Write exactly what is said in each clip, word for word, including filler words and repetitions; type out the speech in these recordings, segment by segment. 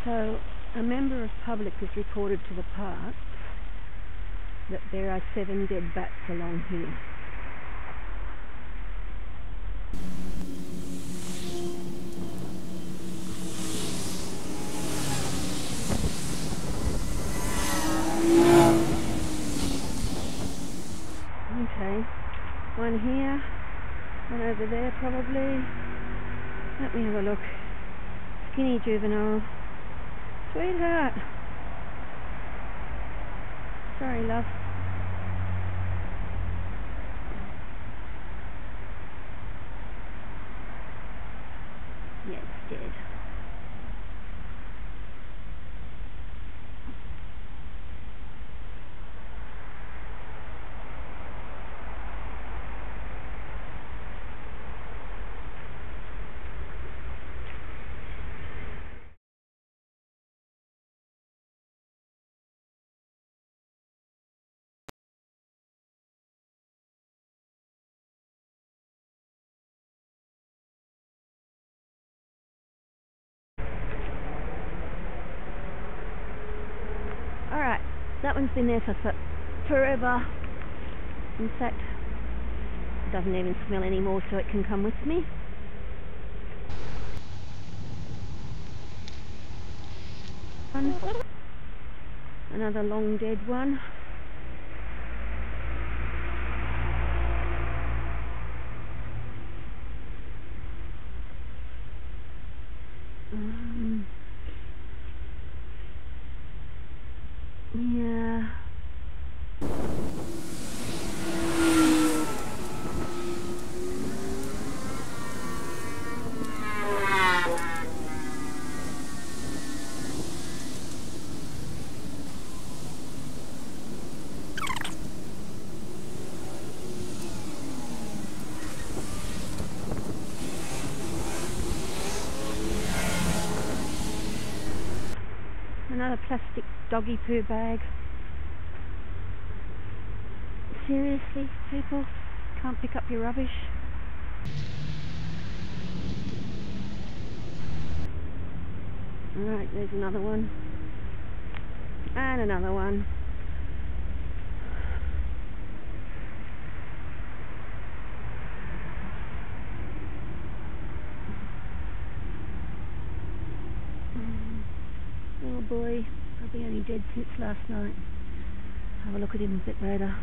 So, a member of public has reported to the park that there are seven dead bats along here. Okay, one here, one over there probably. Let me have a look. Skinny juvenile. Sweetheart. Sorry, love. Yeah, it's dead. Alright, that one's been there for, for forever. In fact, it doesn't even smell anymore, so it can come with me. One. Another long dead one. Um, yeah. Another plastic doggy poo bag. Seriously, people? Can't pick up your rubbish? Alright, there's another one. And another one. Oh boy, probably only dead since last night. Have a look at him a bit later.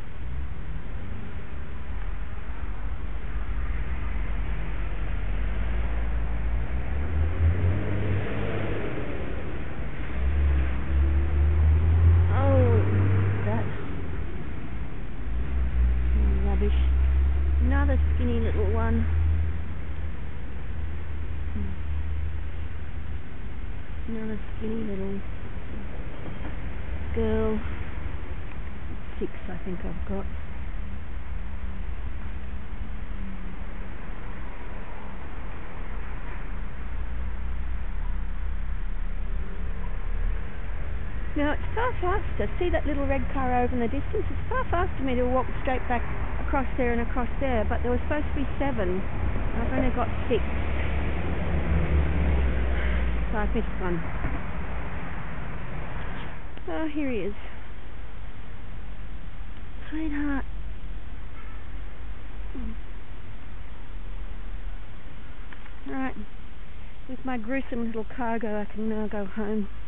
Oh, that oh, rubbish. Another skinny little one. Another skinny little girl. Six, I think I've got. Now it's far faster. See that little red car over in the distance? It's far faster for me to walk straight back across there and across there, but there was supposed to be seven. I've only got six. So I've missed one. Oh, here he is. Sweetheart. Alright, with my gruesome little cargo I can now go home.